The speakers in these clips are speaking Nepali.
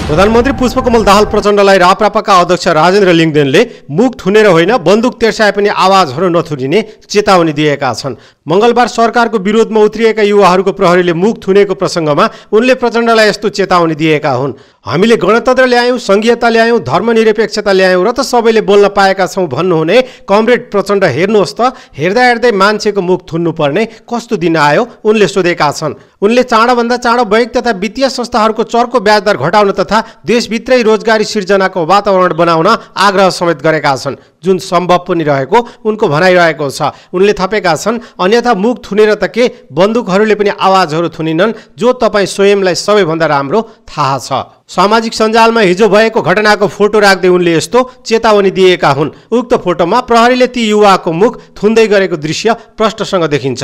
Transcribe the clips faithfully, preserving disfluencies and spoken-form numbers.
प्रधानमन्त्री पुष्पकमल दाहाल प्रचण्डलाई राप्रपाका अध्यक्ष राजेन्द्र लिङदेनले मुख थुनेर होइन बन्दुक तेर्साए पनि आवाजहरू नथुनिने चेतावनी दिएका छन्। मंगलबार सरकारको विरोधमा उत्रिएका युवाहरूको प्रहरीले मुख थुनेको प्रसङ्गमा उनले प्रचण्डलाई यस्तो चेतावनी दिएका हुन्। हामीले गणतन्त्र ल्यायौं, संघीयता ल्यायौं, धर्मनिरपेक्षता ल्यायौं र त सबैले बोल्न पाएका छौं भन्नुहुने कमरेड प्रचण्ड हेर्नुहोस् त, हेर्दा हेर्दै मान्छेको मुख थुन्नु पर्ने कस्तो दिन आयो उनले सोधेका छन्। उनले चाँडोभन्दा चाँडो बैंक तथा वित्तीय संस्थाहरूको चर्को ब्याज दर घटाउन तथा देशभित्रै रोजगारी सिर्जनाको वातावरण बनाउन आग्रह समेत गरेका छन्, जुन सम्भव पनि रहेको उनको भनाइरहेको छ। उनले थपेका छन्, अन्यथा मुख थुनेर त के, बन्दुकहरूले पनि आवाजहरू थुनिनन्, जो तपाईँ स्वयंलाई सबैभन्दा राम्रो थाहा छ। सामाजिक सञ्जालमा हिजो भएको घटनाको फोटो राख्दै उनले यस्तो चेतावनी दिएका हुन्। उक्त फोटोमा प्रहरीले ती युवाको मुख थुन्दै गरेको दृश्य प्रष्टसँग देखिन्छ।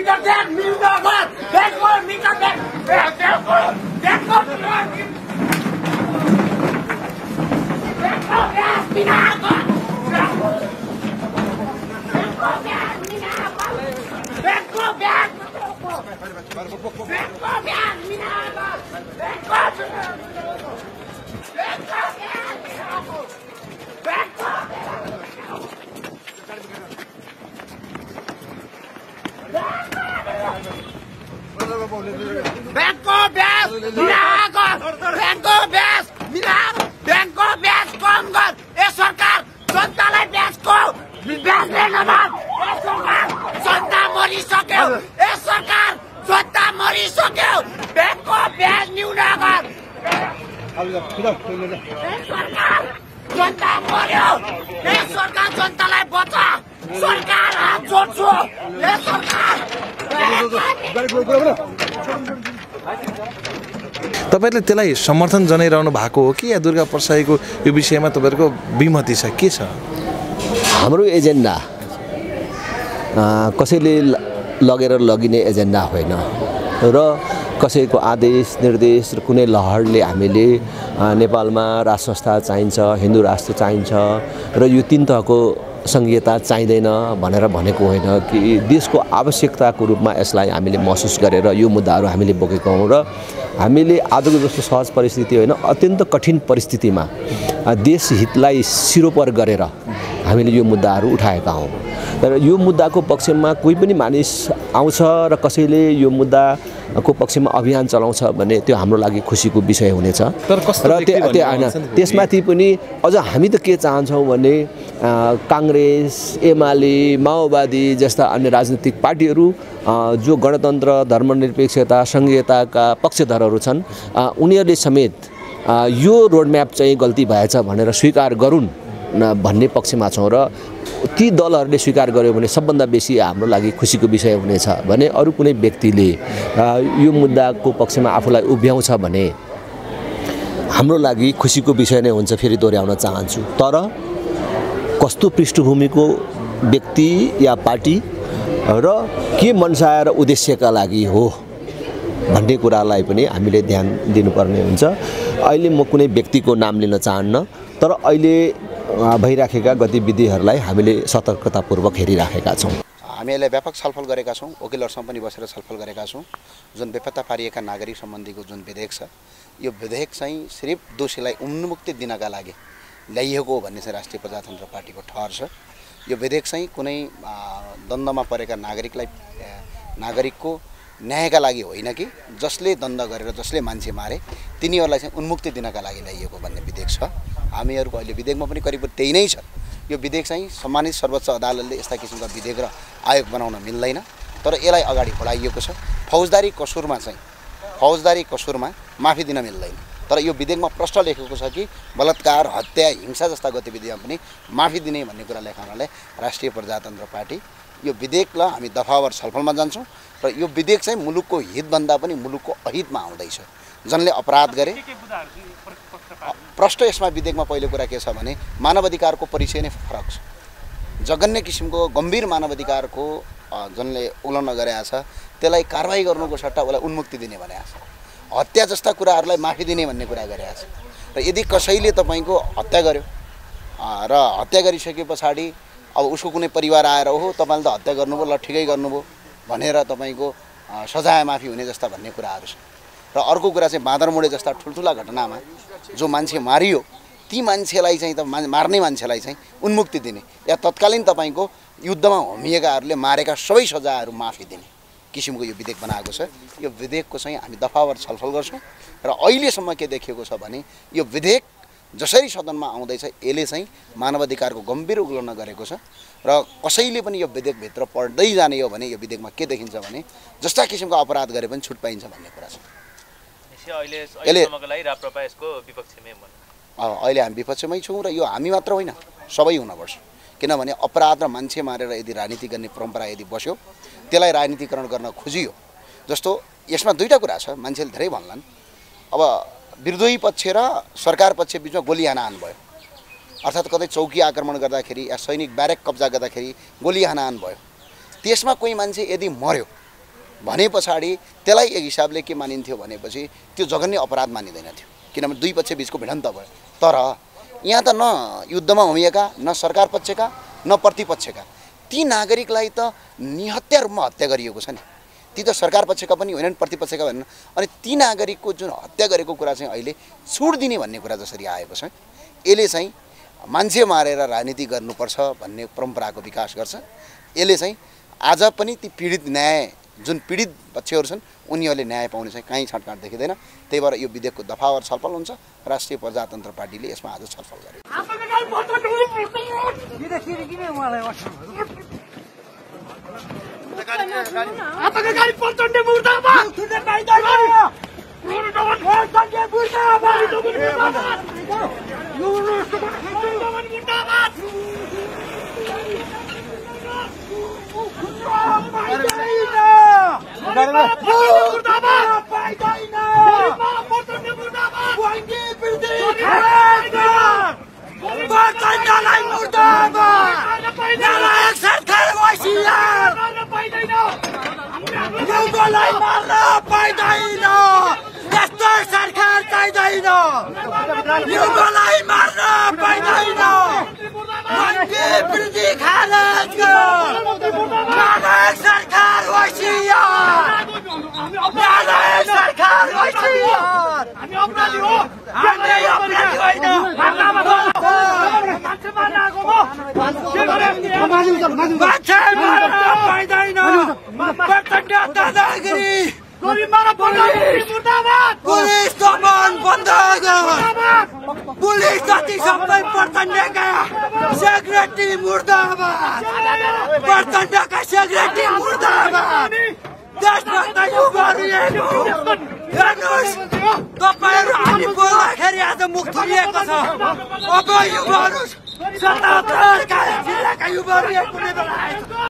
बैंको ब्याज मिलाकर, बैंको ब्याज मिलाकर, बैंको ब्याज कम कर। ए सरकार जनतालाई ब्याजको ब्याज लिन नभए ए सरकार जनता मरिसक्यो। ए सरकार जनता मरिसक्यो। बैंको ब्याज न्यून कर। ए सरकार जनता मर्यो। ए सरकार जनतालाई बचा। सरकार हात जोड्छु। ए सरकार तपाईले त्यसलाई समर्थन जनाइरहनु भएको हो कि या दुर्गा प्रसाईको यो विषयमा तपाईहरुको विमति छ, के छ? हाम्रो एजेन्डा कसैले लगेर लगिने एजेन्डा होइन र कसैको आदेश निर्देश र कुनै लहरले हामीले नेपालमा राष्ट्र संस्था चाहिन्छ, हिन्दू राष्ट्र चाहिन्छ र यो तीन तहको संघीयता चाहिँदैन भनेर भनेको होइन कि देशको आवश्यकताको रूपमा यसलाई हामीले महसुस गरेर यो मुद्दाहरू हामीले बोकेका हौँ र हामीले आजको जस्तो सहज परिस्थिति होइन, अत्यन्त कठिन परिस्थितिमा देश हितलाई सिरोपर गरेर हामीले यो मुद्दाहरू उठाएका हौँ। तर यो मुद्दाको पक्षमा कोही पनि मानिस आउँछ र कसैले यो मुद्दाको पक्षमा अभियान चलाउँछ भने त्यो हाम्रो लागि खुसीको विषय हुनेछ। र त्यो होइन, त्यसमाथि पनि अझ हामी त के चाहन्छौँ भने काङ्ग्रेस, एमाले, माओवादी जस्ता अन्य राजनीतिक पार्टीहरू जो गणतन्त्र, धर्मनिरपेक्षता, संघीयताका पक्षधरहरू छन्, उनीहरूले समेत यो रोडम्याप चाहिँ गल्ती भएछ भनेर स्वीकार गरून् भन्ने पक्षमा छौँ र ती दलहरूले स्वीकार गर्यो भने सबभन्दा बेसी हाम्रो लागि खुसीको विषय हुनेछ। भने अरू कुनै व्यक्तिले यो मुद्दाको पक्षमा आफूलाई उभ्याउँछ भने हाम्रो लागि खुसीको विषय नै हुन्छ, फेरि दोहोऱ्याउन चाहन्छु। तर कस्तो पृष्ठभूमिको व्यक्ति या पार्टी र के मनसाय र उद्देश्यका लागि हो भन्ने कुरालाई पनि हामीले ध्यान दिनुपर्ने हुन्छ। अहिले म कुनै व्यक्तिको नाम लिन चाहन्न, तर अहिले भइराखेका गतिविधिहरूलाई हामीले सतर्कतापूर्वक हेरिराखेका छौँ। हामीहरूले व्यापक छलफल गरेका छौँ, वकिलहरूसँग पनि बसेर छलफल गरेका छौँ। जुन बेपत्ता पारिएका नागरिक सम्बन्धीको जुन विधेयक छ, यो विधेयक चाहिँ सिर्फ दोषीलाई उन्मुक्ति दिनका लागि ल्याइएको हो भन्ने चाहिँ राष्ट्रिय प्रजातन्त्र पार्टीको ठहर छ। यो विधेयक चाहिँ कुनै द्वन्द्वमा परेका नागरिकलाई नागरिकको न्यायका लागि होइन कि जसले द्वन्द गरेर जसले मान्छे मारे तिनीहरूलाई चाहिँ उन्मुक्ति दिनका लागि ल्याइएको भन्ने विधेयक छ। हामीहरूको अहिले विधेयकमा पनि करिब त्यही नै छ। यो विधेयक चाहिँ सम्मानित सर्वोच्च अदालतले यस्ता किसिमका विधेयक र आयोग बनाउन मिल्दैन, तर यसलाई अगाडि बढाइएको छ। फौजदारी कसुरमा चाहिँ फौजदारी कसुरमा माफी दिन मिल्दैन, तर यो विधेयकमा प्रष्ट लेखेको छ कि बलात्कार, हत्या, हिंसा जस्ता गतिविधिमा पनि माफी दिने भन्ने कुरा लेखाउनाले राष्ट्रिय प्रजातन्त्र पार्टी यो विधेयकलाई हामी दफावार छलफलमा जान्छौँ र यो विधेयक चाहिँ मुलुकको हितभन्दा पनि मुलुकको अहितमा आउँदैछ। जनले अपराध गरे प्रष्ट यसमा विधेयकमा पहिलो कुरा के छ भने मानवाधिकारको परिचय नै फरक छ। जघन्य किसिमको गम्भीर मानवाधिकारको जनले उल्लङ्घन गरेको छ, त्यसलाई कारबाही गर्नुको सट्टा उसलाई उन्मुक्ति दिने भनेको छ। हत्या जस्ता कुराहरूलाई माफी दिने भन्ने कुरा गरेको छ। र यदि कसैले तपाईँको हत्या गर्यो र हत्या गरिसके पछाडि अब उसको कुनै परिवार आएर ओहो तपाईँले त हत्या गर्नुभयो, ल ठिकै गर्नुभयो भनेर तपाईँको सजाय माफी हुने जस्ता भन्ने कुराहरू छ। र अर्को कुरा चाहिँ बाँदरमुडे जस्ता ठुल्ठुला घटनामा जो मान्छे मारियो ती मान्छेलाई चाहिँ त मार्ने मान्छेलाई चाहिँ उन्मुक्ति दिने या तत्कालीन तपाईँको युद्धमा होमिएकाहरूले मारेका सबै सजायहरू माफी दिने किसिमको यो विधेयक बनाएको छ। यो विधेयकको चाहिँ हामी दफावार छलफल गर्छौँ र अहिलेसम्म के देखिएको छ भने यो विधेयक जसरी सदनमा आउँदैछ यसले चाहिँ मानवाधिकारको गम्भीर उल्लङ्घन गरेको छ र कसैले पनि यो विधेयकभित्र पढ्दै जाने हो भने यो विधेयकमा के देखिन्छ भने जस्ता किसिमको अपराध गरे पनि छुट पाइन्छ भन्ने कुरा छ। अहिले अहिले हामी विपक्षमै छौँ र यो हामी मात्र होइन सबै हुनुपर्छ। किनभने अपराध र मान्छे मारेर यदि राजनीति गर्ने परम्परा यदि बस्यो त्यसलाई राजनीतिकरण गर्न खोजियो जस्तो यसमा दुईवटा कुरा छ। मान्छेले धेरै भन्लान् अब विरोधी पक्ष र सरकार पक्ष बिचमा गोली हानाहान भयो अर्थात् कतै चौकी आक्रमण गर्दाखेरि या सैनिक ब्यारेक कब्जा गर्दाखेरि गोली हानाहान भयो त्यसमा कोही मान्छे यदि मर्यो भने पछाडि त्यसलाई एक हिसाबले के मानिन्थ्यो भनेपछि त्यो जघन्य अपराध मानिँदैन थियो किनभने दुई पक्ष बिचको भिडन्त भयो। तर यहाँ त न युद्धमा होमिएका न सरकार पक्षका न प्रतिपक्षका ती नागरिकलाई त निहत्या रूपमा हत्या गरिएको छ नि। ती त सरकार पक्षका पनि होइनन् प्रतिपक्षका होइनन् अनि ती नागरिकको जुन हत्या गरेको कुरा चाहिँ अहिले छुट दिने भन्ने कुरा जसरी आएको छ यसले चाहिँ मान्छे मारेर राजनीति गर्नुपर्छ भन्ने परम्पराको विकास गर्छ। यसले चाहिँ आज पनि ती पीडित न्याय जुन पीडित पक्षहरू छन् उनीहरूले न्याय पाउने चाहिँ कहीँ छटकाट देखिँदैन। त्यही भएर यो विधेयकको दफावार छलफल हुन्छ। राष्ट्रिय प्रजातन्त्र पार्टीले यसमा आज छलफल गर्यो। पुलिस जति सबै प्रचण्डका सेक्रेटरी मुर्दाबाद प्रचण्डका सेक्रेटरी मुर्दाबाद देशभक्त युवाहरू हेर्नुहोस् तपाईँहरू हामी बोल्दाखेरि आज मुख थुनिएको छ। अब युवाहरू सतहत्तर जिल्लाका युवाहरू कुनै बेला